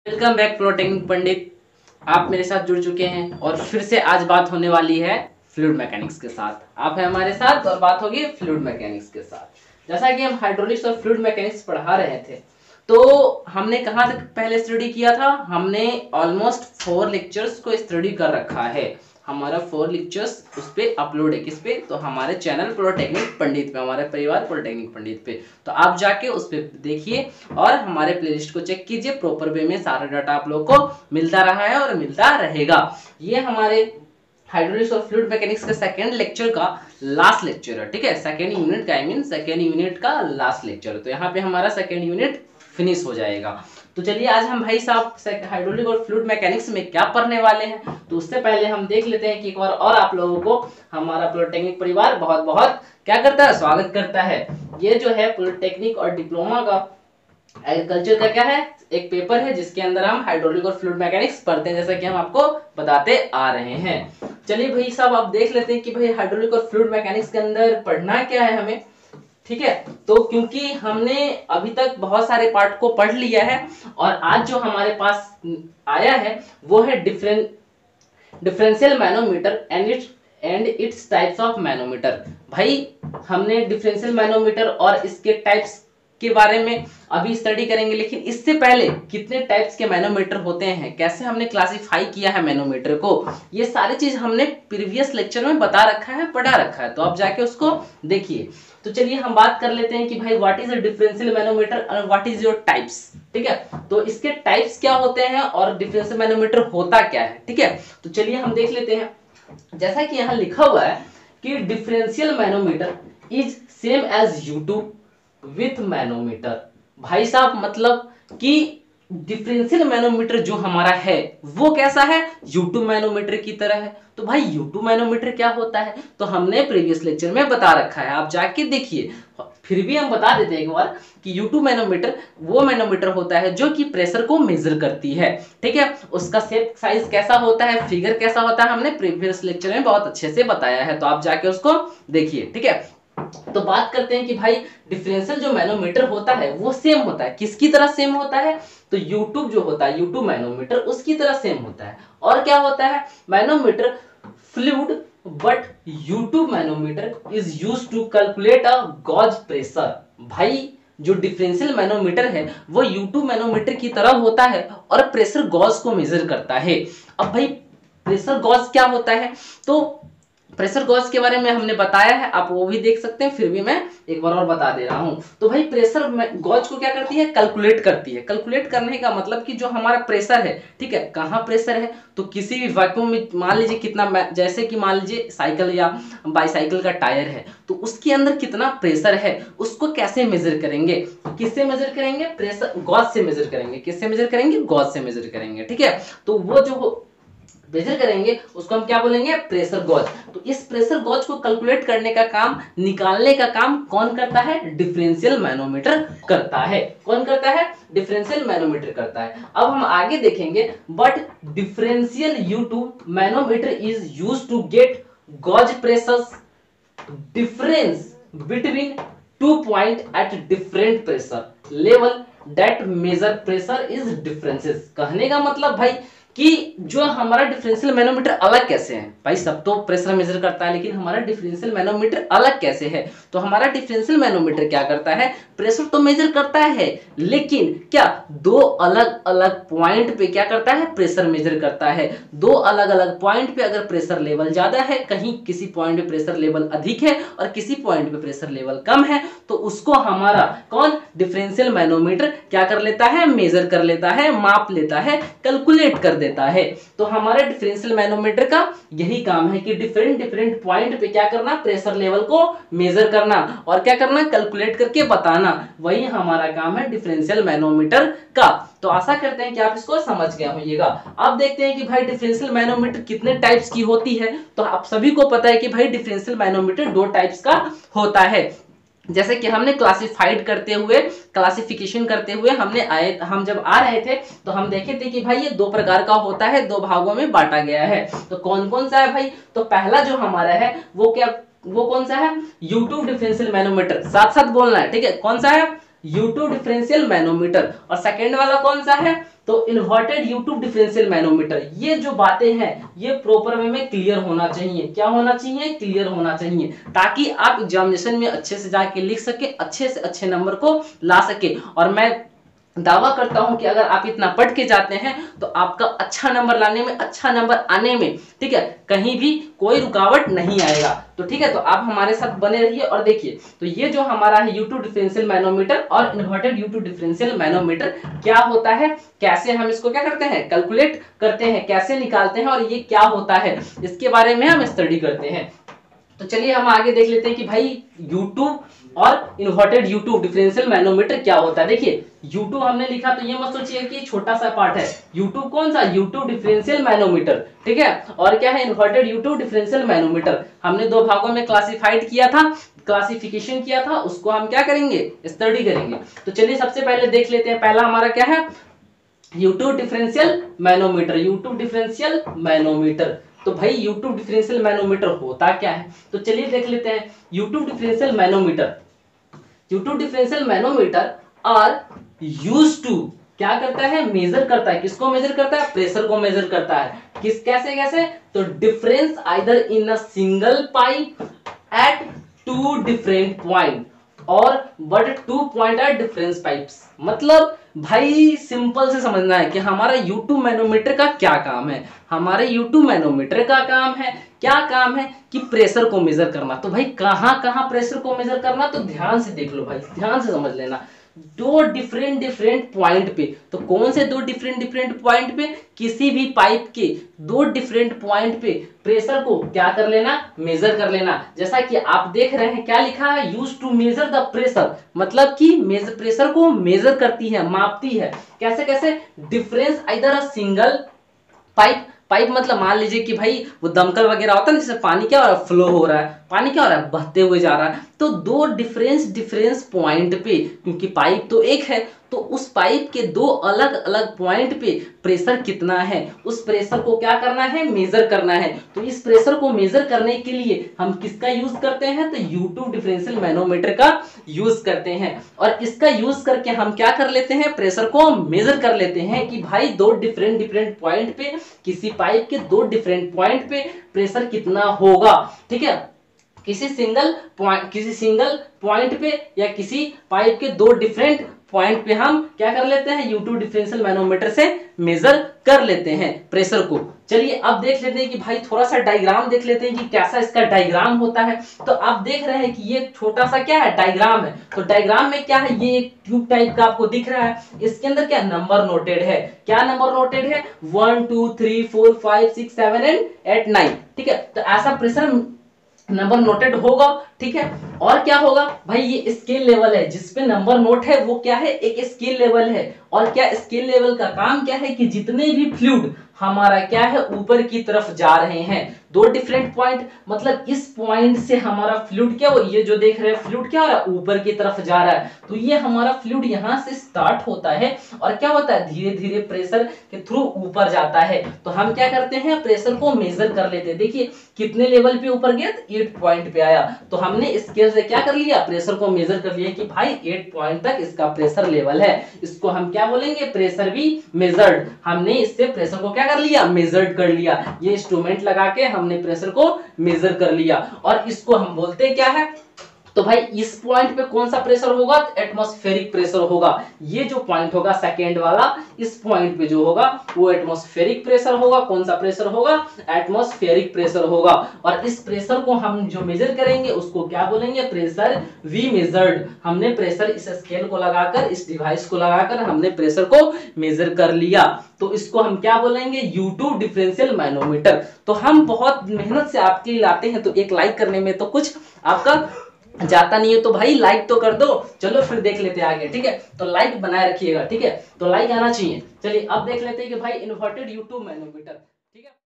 Welcome back polytechnic पंडित। आप मेरे साथ जुड़ चुके हैं और फिर से आज बात होने वाली है फ्लूइड मैकेनिक्स के साथ। आप हैं हमारे साथ और बात होगी फ्लूइड मैकेनिक्स के साथ। जैसा कि हम हाइड्रोलिक्स और फ्लूइड मैकेनिक्स पढ़ा रहे थे, तो हमने कहाँ तक पहले स्टडी किया था? हमने ऑलमोस्ट 4 लेक्चर्स को स्टडी कर रखा है। हमारा 4 लेक्चर्स उस पे अपलोड है। किस पे? तो हमारे चैनल पॉलिटेक्निक पंडित पे, हमारे परिवार पॉलिटेक्निक पंडित पे। तो आप जाके उस पे देखिए और हमारे प्लेलिस्ट को चेक कीजिए। प्रॉपर वे में सारा डाटा आप लोग को मिलता रहा है और मिलता रहेगा। ये हमारे हाइड्रोलिक्स और फ्लूइड मैकेनिक्स के सेकेंड लेक्चर का लास्ट लेक्चर है। ठीक है, सेकेंड यूनिट का, आई मीन सेकेंड यूनिट का लास्ट लेक्चर। तो यहाँ पे हमारा सेकेंड यूनिट फिनिश हो जाएगा। तो चलिए आज हम भाई साहब हाइड्रोलिक और फ्लूइड मैकेनिक्स में क्या पढ़ने वाले हैं, तो उससे पहले हम देख लेते हैं कि एक बार और आप लोगों को हमारा पॉलिटेक्निक परिवार बहुत बहुत क्या करता है, स्वागत करता है। ये जो है पॉलिटेक्निक और डिप्लोमा का एग्रीकल्चर का क्या है, एक पेपर है जिसके अंदर हम हाइड्रोलिक और फ्लूइड मैकेनिक्स पढ़ते हैं, जैसा कि हम आपको बताते आ रहे हैं। चलिए भाई साहब आप देख लेते हैं कि भाई हाइड्रोलिक और फ्लूइड मैकेनिक्स के अंदर पढ़ना क्या है हमें। ठीक है, तो क्योंकि हमने अभी तक बहुत सारे पार्ट को पढ़ लिया है और आज जो हमारे पास आया है वो है differential manometer and its types of manometer. भाई हमने डिफरेंशियल मैनोमीटर और इसके टाइप्स के बारे में अभी स्टडी करेंगे, लेकिन इससे पहले कितने टाइप्स के मैनोमीटर होते हैं, कैसे हमने क्लासिफाई किया है मैनोमीटर को, ये सारी चीज हमने प्रीवियस लेक्चर में बता रखा है, पढ़ा रखा है। तो आप जाके उसको देखिए। तो चलिए हम बात कर लेते हैं कि भाई what is a differential manometer और व्हाट इज योर टाइप्स। ठीक है, तो इसके टाइप्स क्या होते हैं और डिफरेंशियल मैनोमीटर होता क्या है। ठीक है, तो चलिए हम देख लेते हैं। जैसा कि यहाँ लिखा हुआ है कि differential manometer is same as U2 with manometer. भाई साहब मतलब कि डिफरेंशियल मैनोमीटर जो हमारा है वो कैसा है, U2 मैनोमीटर की तरह है। तो भाई U2 मैनोमीटर क्या होता है, तो हमने प्रीवियस लेक्चर में बता रखा है, आप जाके देखिए। फिर भी हम बता देते हैं एक बार कि U2 मैनोमीटर वो मैनोमीटर होता है जो कि प्रेशर को मेजर करती है। ठीक है, उसका शेप साइज कैसा होता है, फिगर कैसा होता है, हमने प्रीवियस लेक्चर में बहुत अच्छे से बताया है, तो आप जाके उसको देखिए। ठीक है, तो बात करते हैं कि भाई डिफरेंशियल जो मैनोमीटर होता है वो सेम होता है, किसकी तरह सेम होता है, तो U2 जो होता है U2 मैनोमीटर उसकी तरह सेम होता है। और क्या होता है, manometer fluid but U2 manometer is used to calculate a gauge pressure. भाई जो डिफरेंशियल मैनोमीटर है वो U2 मैनोमीटर की तरह होता है और प्रेशर गॉज को मेजर करता है। अब भाई प्रेशर गॉज क्या होता है, तो प्रेशर गॉज के बारे में हमने बताया है, आप वो भी देख सकते हैं, फिर भी मैं एक बार और बता दे रहा हूं। तो भाई प्रेशर गॉज को क्या करती है, कैलकुलेट करती है। कैलकुलेट करने का मतलब कि जो हमारा प्रेशर है, ठीक है, कहां प्रेशर है, तो किसी भी वैक्यूम में मान लीजिए कितना, जैसे कि मान लीजिए साइकिल या बाईसाइकिल का टायर है, तो उसके अंदर कितना प्रेशर है उसको कैसे मेजर करेंगे, किससे मेजर करेंगे, प्रेशर गॉज से मेजर करेंगे। किससे मेजर करेंगे, गॉज से मेजर करेंगे। ठीक है, तो वो जो मेजर करेंगे उसको हम क्या बोलेंगे, प्रेशर गॉज। तो इस प्रेशर गॉज को कैलकुलेट करने का काम, निकालने का काम कौन करता है, डिफरेंशियल मैनोमीटर करता है। कौन करता है, डिफरेंशियल मैनोमीटर करता है। अब हम आगे देखेंगे, but differential U2 manometer is used to get gauge pressure difference between 2 point at different pressure level that measure pressure is differences. कहने का मतलब भाई कि जो हमारा डिफरेंशियल मैनोमीटर अलग कैसे है, भाई सब तो प्रेशर मेजर करता है, लेकिन हमारा डिफरेंशियल मैनोमीटर अलग कैसे है। तो हमारा डिफरेंशियल मैनोमीटर क्या करता है, प्रेशर तो मेजर करता है, लेकिन क्या दो अलग अलग पॉइंट पे क्या करता है, प्रेशर मेजर करता है। दो अलग अलग पॉइंट पे अगर प्रेशर लेवल ज्यादा है, कहीं किसी पॉइंट पे प्रेशर लेवल अधिक है और किसी पॉइंट पे प्रेशर लेवल कम है, तो उसको हमारा कौन, डिफरेंशियल मैनोमीटर क्या कर लेता है, मेजर कर लेता है, माप लेता है, कैलकुलेट कर देता है। तो हमारे डिफरेंशियल मैनोमीटर का यही काम है कि डिफरेंट डिफरेंट पॉइंट पे क्या करना, प्रेशर लेवल को मेजर करना और क्या करना, कैलकुलेट करके बताना। वही हमारा काम है डिफरेंशियल मैनोमीटर का। तो आशा करते हैं कि आप इसको समझ गए होइएगा। अब देखते हैं कि भाई डिफरेंशियल मैनोमीटर कितने टाइप्स की होती है। तो आप सभी को पता है कि भाई डिफरेंशियल मैनोमीटर 2 टाइप्स का होता है। जैसे कि हमने क्लासिफाइड करते हुए, क्लासिफिकेशन करते हुए हम जब आ रहे थे तो हम देखे थे कि भाई ये 2 प्रकार का होता है, 2 भागों में बांटा गया है। तो कौन कौन सा है भाई, तो पहला जो हमारा है वो कौन सा है, U2 डिफरेंशियल मैनोमीटर, साथ साथ बोलना है। ठीक है, कौन सा है, U2 डिफरेंशियल मैनोमीटर। और सेकेंड वाला कौन सा है, तो इन्वर्टेड U2 डिफरेंशियल मैनोमीटर। ये जो बातें हैं ये प्रॉपर वे में क्लियर होना चाहिए। क्या होना चाहिए, क्लियर होना चाहिए, ताकि आप एग्जामिनेशन में अच्छे से जाके लिख सके, अच्छे से अच्छे नंबर को ला सके। और मैं दावा करता हूं कि अगर आप इतना पढ़ के जाते हैं तो आपका अच्छा नंबर लाने में, अच्छा नंबर आने में, ठीक है, कहीं भी कोई रुकावट नहीं आएगा। तो ठीक है, तो आप हमारे साथ बने रहिए और देखिए। तो ये जो हमारा है U2 डिफरेंशियल मैनोमीटर और इन्वर्टेड U2 डिफरेंशियल मैनोमीटर क्या होता है, कैसे हम इसको क्या करते हैं, कैलकुलेट करते हैं, कैसे निकालते हैं, और ये क्या होता है, इसके बारे में हम स्टडी करते हैं। तो चलिए हम आगे देख लेते हैं कि भाई U2 और इन्वर्टेड U2 डिफरेंशियल मैनोमीटर क्या होता है। देखिए U2 हमने लिखा तो ये मत सोचिए कि छोटा सा पार्ट है। U2 कौन सा, U2 डिफरेंशियल मैनोमीटर, ठीक है। और क्या है, इन्वर्टेड U2 डिफरेंशियल मैनोमीटर। हमने दो भागों में क्लासिफाइड किया था, क्लासिफिकेशन किया था, उसको हम क्या करेंगे, स्टडी करेंगे। तो चलिए सबसे पहले देख लेते हैं, पहला हमारा क्या है, U2 differential manometer. U2 differential manometer, तो भाई U2 डिफरेंशियल मैनोमीटर होता क्या है, तो चलिए देख लेते हैं। U2 differential manometer, U2 differential manometer are used to, क्या करता है, मेजर करता है, किसको मेजर करता है, प्रेशर को मेजर करता है। किस, कैसे कैसे, तो difference either in a single pipe at two different point और but 2 point at difference pipes. मतलब भाई सिंपल से समझना है कि हमारा U2 मैनोमीटर का क्या काम है। हमारे U2 मैनोमीटर का काम है, क्या काम है, कि प्रेशर को मेजर करना। तो भाई कहां कहां प्रेशर को मेजर करना, तो ध्यान से देख लो भाई, ध्यान से समझ लेना। दो डिफरेंट डिफरेंट पॉइंट पे, तो कौन से दो डिफरेंट डिफरेंट पॉइंट पे, किसी भी पाइप के दो डिफरेंट पॉइंट पे प्रेशर को क्या कर लेना, मेजर कर लेना। जैसा कि आप देख रहे हैं क्या लिखा है, use to measure the pressure, मतलब कि प्रेशर को मेजर करती है, मापती है। कैसे कैसे, difference either a single pipe, pipe मतलब मान लीजिए कि भाई वो दमकल वगैरह होता है, जैसे पानी क्या हो रहा है, फ्लो हो रहा है, पानी क्या हो रहा है, बहते हुए जा रहा है। तो दो डिफरेंस पॉइंट पे, क्योंकि पाइप तो एक है, तो उस पाइप के दो अलग अलग पॉइंट पे प्रेशर कितना है, उस प्रेशर को क्या करना है, मेजर करना है। तो इस प्रेशर को मेजर करने के लिए हम किसका यूज करते हैं, तो U2 डिफरेंशियल मैनोमीटर का यूज करते हैं। और इसका यूज करके हम क्या कर लेते हैं, प्रेशर को मेजर कर लेते हैं कि भाई दो डिफरेंट डिफरेंट पॉइंट पे, किसी पाइप के दो डिफरेंट पॉइंट पे प्रेशर कितना होगा, ठीक है। किसी सिंगल पॉइंट पे या किसी पाइप के दो डिफरेंट पॉइंट पे हम क्या कर लेते हैं, U2 डिफरेंशियल मैनोमीटर से मेजर कर लेते हैं प्रेशर को। चलिए अब देख लेते हैं कि भाई थोड़ा सा डायग्राम देख लेते हैं कि कैसा इसका डायग्राम होता है। तो आप देख रहे हैं कि ये छोटा सा क्या है, डायग्राम है। तो डायग्राम में क्या है, ये एक ट्यूब टाइप का आपको दिख रहा है, इसके अंदर क्या नंबर नोटेड है, क्या नंबर नोटेड है, 1 2 3 4 5 6 7 एंड 8 9, ठीक है। तो ऐसा प्रेशर नंबर नोटेड होगा, ठीक है। और क्या होगा भाई, ये स्केल लेवल है, जिसपे नंबर नोट है वो क्या है, एक स्केल लेवल है। और क्या स्केल लेवल का काम क्या है, कि जितने भी फ्लूइड हमारा क्या है, ऊपर की तरफ जा रहे हैं, दो डिफरेंट पॉइंट, मतलब इस पॉइंट से हमारा फ्लूइड क्या हो, ये जो देख रहे हैं फ्लूइड क्या हो रहा है, ऊपर की तरफ जा रहा है। तो ये हमारा फ्लूइड यहाँ से स्टार्ट होता है और क्या होता है, धीरे धीरे प्रेशर के थ्रू ऊपर जाता है। तो हम क्या करते हैं, प्रेशर को मेजर कर लेते हैं। देखिए कितने लेवल पे ऊपर गया, 8 पॉइंट पे आया। तो हमने स्केल से क्या कर लिया, प्रेशर को मेजर कर लिया कि भाई 8 पॉइंट तक इसका प्रेशर लेवल है। इसको हम क्या बोलेंगे, प्रेशर भी मेजर्ड। हमने इससे प्रेशर को क्या कर लिया, मेजर्ड कर लिया। ये इंस्ट्रूमेंट लगा के हमने प्रेशर को मेजर कर लिया। और इसको हम बोलते क्या है, तो भाई इस पॉइंट पे कौन सा प्रेशर होगा, एटमॉस्फेरिक प्रेशर होगा। ये जो पॉइंट होगा सेकेंड वाला, इस पॉइंट पे जो होगा वो एटमॉस्फेरिक प्रेशर होगा। कौन सा प्रेशर होगा, एटमॉस्फेरिक प्रेशर होगा। और इस प्रेशर को हम जो मेजर करेंगे उसको क्या बोलेंगे, प्रेशर वी मेजर्ड। हमने प्रेशर इस स्केल को लगाकर, इस डिवाइस को लगाकर हमने प्रेशर को मेजर कर लिया। तो इसको हम क्या बोलेंगे, U2 डिफरेंशियल मैनोमीटर। तो हम बहुत मेहनत से आपके लिए लाते हैं, तो एक लाइक करने में तो कुछ आपका जाता नहीं है, तो भाई लाइक तो कर दो। चलो फिर देख लेते हैं आगे, ठीक है। तो लाइक बनाए रखिएगा, ठीक है, तो लाइक आना चाहिए। चलिए अब देख लेते हैं कि भाई इन्वर्टेड U2 मैनोमीटर, ठीक है।